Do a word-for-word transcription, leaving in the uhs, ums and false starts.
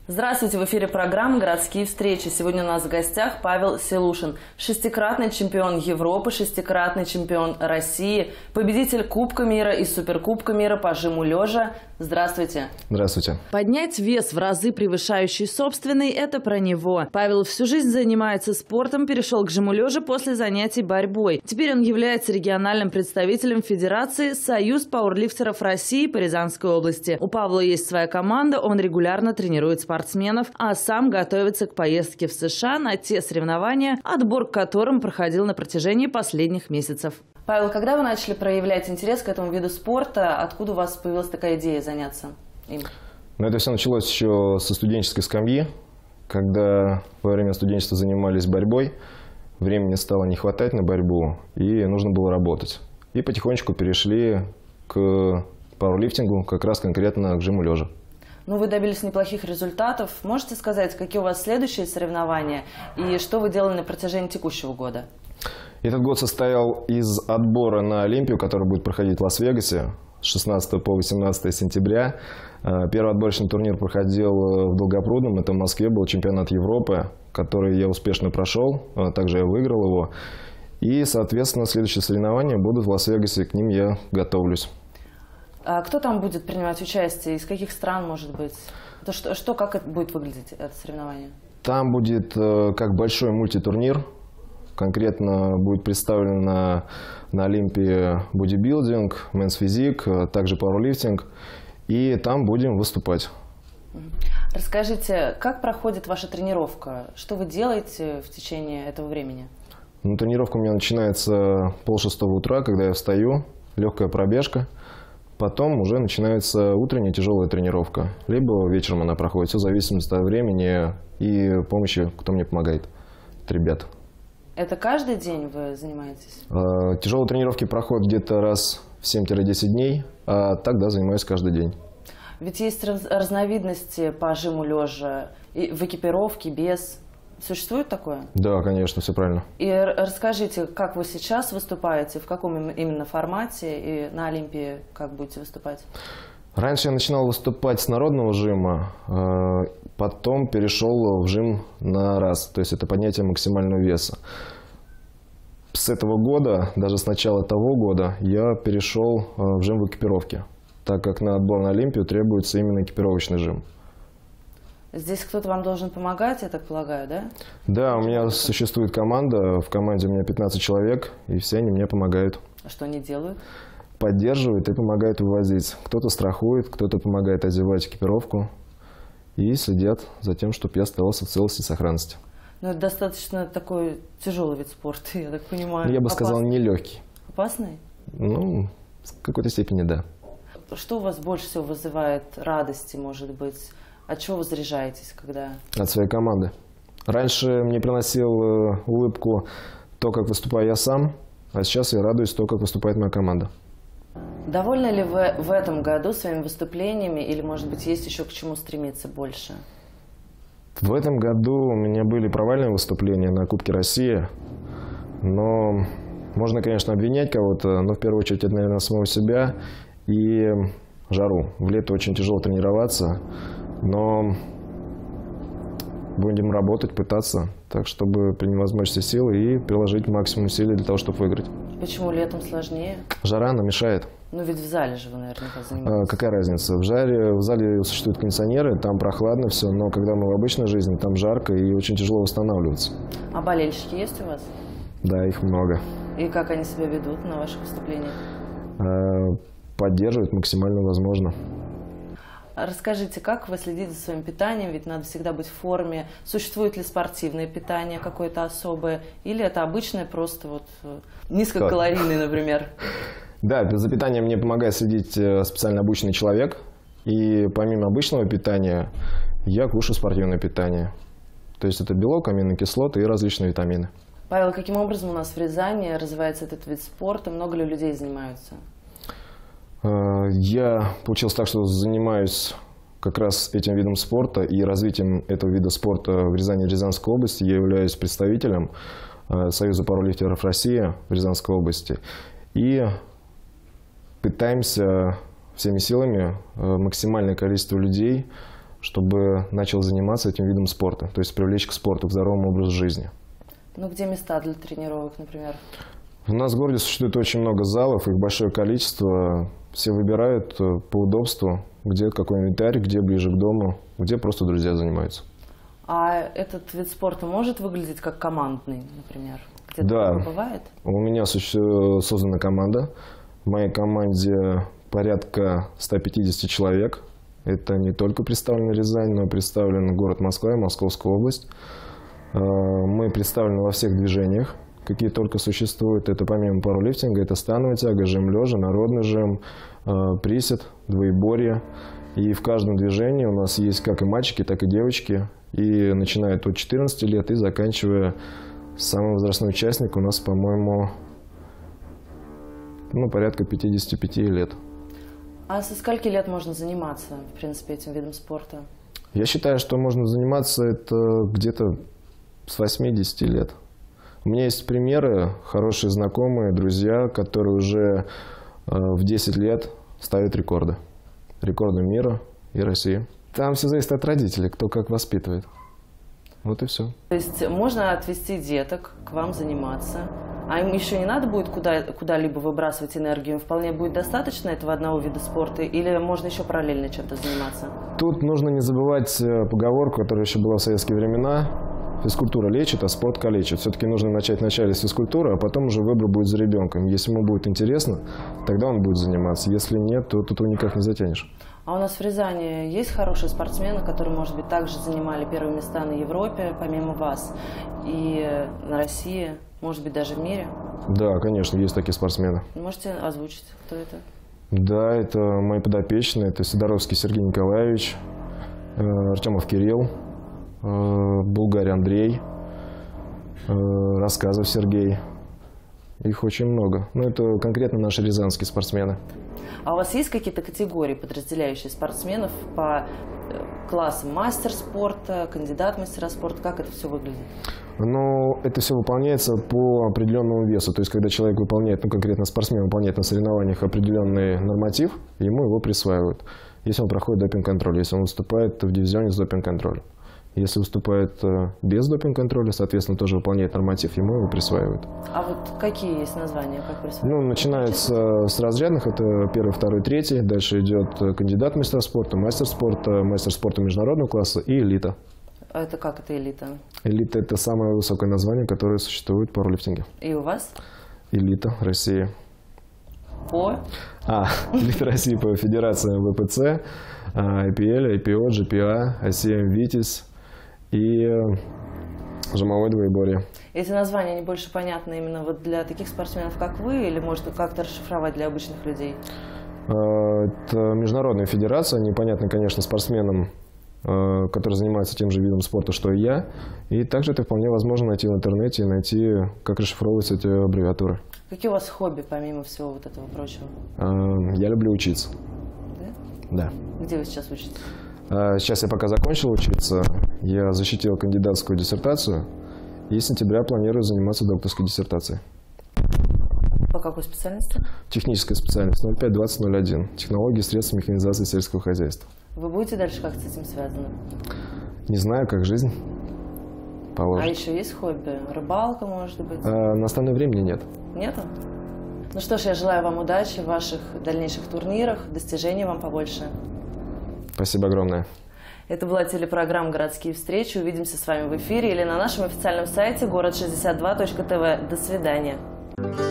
Здравствуйте, в эфире программы «Городские встречи». Сегодня у нас в гостях Павел Силушин, шестикратный чемпион Европы, шестикратный чемпион России, победитель Кубка мира и Суперкубка мира по жиму лежа. Здравствуйте. Здравствуйте. Поднять вес в разы превышающий собственный – это про него. Павел всю жизнь занимается спортом, перешел к жиму лежа после занятий борьбой. Теперь он является региональным представителем Федерации «Союз пауэрлифтеров России» по Рязанской области. У Павла есть своя команда, он регулярно тренирует спортсменов, а сам готовится к поездке в США на те соревнования, отбор к которым проходил на протяжении последних месяцев. Павел, когда вы начали проявлять интерес к этому виду спорта, откуда у вас появилась такая идея заняться им? Ну, это все началось еще со студенческой скамьи, когда во время студенчества занимались борьбой, времени стало не хватать на борьбу, и нужно было работать. И потихонечку перешли к пауэрлифтингу, как раз конкретно к жиму лежа. Ну, вы добились неплохих результатов. Можете сказать, какие у вас следующие соревнования и что вы делали на протяжении текущего года? Этот год состоял из отбора на Олимпию, который будет проходить в Лас-Вегасе с шестнадцатого по восемнадцатое сентября. Первый отборочный турнир проходил в Долгопрудном, это в Москве, был чемпионат Европы, который я успешно прошел, также я выиграл его. И, соответственно, следующие соревнования будут в Лас-Вегасе, к ним я готовлюсь. А кто там будет принимать участие? Из каких стран, может быть? Это что, что, как это будет выглядеть, это соревнование? Там будет как большой мультитурнир. Конкретно будет представлен на, на Олимпии бодибилдинг, мэнс-физик, также пауэрлифтинг. И там будем выступать. Расскажите, как проходит ваша тренировка? Что вы делаете в течение этого времени? Ну, тренировка у меня начинается полшестого утра, когда я встаю, легкая пробежка. Потом уже начинается утренняя тяжелая тренировка. Либо вечером она проходит. Все в зависимости от времени и помощи, кто мне помогает. Это ребята. Это каждый день вы занимаетесь? Тяжелые тренировки проходят где-то раз в семь-десять дней, а тогда занимаюсь каждый день. Ведь есть разновидности по жиму лежа и в экипировке, без. Существует такое? Да, конечно, все правильно. И расскажите, как вы сейчас выступаете, в каком именно формате и на Олимпии как будете выступать? Раньше я начинал выступать с народного жима, потом перешел в жим на раз, то есть это поднятие максимального веса. С этого года, даже с начала того года, я перешел в жим в экипировке, так как на отбор на Олимпию требуется именно экипировочный жим. Здесь кто-то вам должен помогать, я так полагаю, да? Да, у меня существует команда, в команде у меня пятнадцать человек, и все они мне помогают. А что они делают? Поддерживают и помогают вывозить. Кто-то страхует, кто-то помогает одевать экипировку и следят за тем, чтобы я оставался в целости и сохранности. Ну, это достаточно такой тяжелый вид спорта, я так понимаю. Я бы Опасный. сказал, нелегкий. Опасный? Ну, в какой-то степени, да. Что у вас больше всего вызывает радости, может быть? От чего вы заряжаетесь, когда… От своей команды. Раньше мне приносил улыбку то, как выступаю я сам, а сейчас я радуюсь то, как выступает моя команда. Довольны ли вы в этом году своими выступлениями или, может быть, есть еще к чему стремиться больше? В этом году у меня были провальные выступления на Кубке России, но можно, конечно, обвинять кого-то, но в первую очередь это, наверное, самого себя и жару. В лето очень тяжело тренироваться, но будем работать, пытаться, так чтобы превозмочь все силы и приложить максимум усилий для того, чтобы выиграть. Почему летом сложнее? Жара, она мешает. Ну ведь в зале же вы наверняка занимаетесь. А, какая разница? В, жаре, в зале существуют кондиционеры, там прохладно все, но когда мы в обычной жизни, там жарко и очень тяжело восстанавливаться. А болельщики есть у вас? Да, их много. И как они себя ведут на ваших выступлениях? А, поддерживают максимально возможно. Расскажите, как вы следите за своим питанием, ведь надо всегда быть в форме. Существует ли спортивное питание какое-то особое, или это обычное, просто вот низкокалорийное, например? Да, за питанием мне помогает следить специально обученный человек. И помимо обычного питания, я кушаю спортивное питание. То есть это белок, аминокислоты и различные витамины. Павел, каким образом у нас в Рязани развивается этот вид спорта? Много ли людей занимаются? Я получилось так, что занимаюсь как раз этим видом спорта и развитием этого вида спорта в Рязани и Рязанской области. Я являюсь представителем Союза пауэрлифтеров России в Рязанской области. И пытаемся всеми силами максимальное количество людей чтобы начал заниматься этим видом спорта, то есть привлечь к спорту, к здоровому образу жизни. Ну, где места для тренировок, например? У нас в городе существует очень много залов, их большое количество. Все выбирают по удобству, где какой инвентарь, где ближе к дому, где просто друзья занимаются. А этот вид спорта может выглядеть как командный, например? Где-то да, такое бывает? У меня создана команда. В моей команде порядка ста пятидесяти человек. Это не только представлена Рязань, но и представлен город Москва и Московская область. Мы представлены во всех движениях, какие только существуют. Это помимо пауэрлифтинга, это становая тяга, жим лежа, народный жим, присед, двоеборье. И в каждом движении у нас есть как и мальчики, так и девочки. И начиная от четырнадцати лет и заканчивая самый возрастной участник у нас, по-моему, ну, порядка пятидесяти пяти лет. А со скольки лет можно заниматься, в принципе, этим видом спорта? Я считаю, что можно заниматься это где-то с восьмидесяти лет. У меня есть примеры, хорошие знакомые, друзья, которые уже в десять лет ставят рекорды. Рекорды мира и России. Там все зависит от родителей, кто как воспитывает. Вот и все. То есть можно отвести деток к вам заниматься, а им еще не надо будет куда, куда-либо выбрасывать энергию? Им вполне будет достаточно этого одного вида спорта? Или можно еще параллельно чем-то заниматься? Тут нужно не забывать поговорку, которая еще была в советские времена. Физкультура лечит, а спорт калечит. Все-таки нужно начать вначале с физкультуры, а потом уже выбор будет за ребенком. Если ему будет интересно, тогда он будет заниматься. Если нет, то тут его никак не затянешь. А у нас в Рязани есть хорошие спортсмены, которые, может быть, также занимали первые места на Европе, помимо вас, и на России, может быть, даже в мире? Да, конечно, есть такие спортсмены. Можете озвучить, кто это? Да, это мои подопечные. Это Сидоровский Сергей Николаевич, Артемов Кирилл, Булгарь Андрей, Рассказов Сергей. Их очень много. Но это конкретно наши рязанские спортсмены. А у вас есть какие-то категории, подразделяющие спортсменов по классам мастер спорта, кандидат мастера спорта? Как это все выглядит? Ну, это все выполняется по определенному весу. То есть, когда человек выполняет, ну, конкретно спортсмен выполняет на соревнованиях определенный норматив, ему его присваивают. Если он проходит допинг-контроль, если он выступает в дивизионе с допинг-контролем. Если выступает без допинг-контроля, соответственно, тоже выполняет норматив, ему его присваивают. А вот какие есть названия, как присваивают? Ну, начинается с разрядных, это первый, второй, третий. Дальше идет кандидат мастера спорта, мастер спорта, мастер спорта международного класса и элита. А это как это элита? Элита – это самое высокое название, которое существует в пауэрлифтинге. И у вас? Элита России. По? А, элита России по федерациям вэ пэ цэ, ай пи эл, ай пи о, джи пи эй, ай си эм Витязь и жимовое двоеборье. Эти названия, они больше понятны именно вот для таких спортсменов, как вы, или может как-то расшифровать для обычных людей? Это международная федерация, они понятны, конечно, спортсменам, которые занимаются тем же видом спорта, что и я. И также это вполне возможно найти в интернете и найти, как расшифровываются эти аббревиатуры. Какие у вас хобби, помимо всего вот этого прочего? Я люблю учиться. Да? Да. Где вы сейчас учитесь? Сейчас я пока закончил учиться. Я защитил кандидатскую диссертацию. И с сентября планирую заниматься докторской диссертацией. По какой специальности? Техническая специальность ноль пять двадцать ноль один. Технологии средств механизации сельского хозяйства. Вы будете дальше как с этим связаны? Не знаю, как жизнь положит. А еще есть хобби? Рыбалка, может быть? А, на настанное времени нет. Нету? Ну что ж, я желаю вам удачи в ваших дальнейших турнирах, достижений вам побольше. Спасибо огромное. Это была телепрограмма «Городские встречи». Увидимся с вами в эфире или на нашем официальном сайте город шестьдесят два точка тэ вэ. До свидания.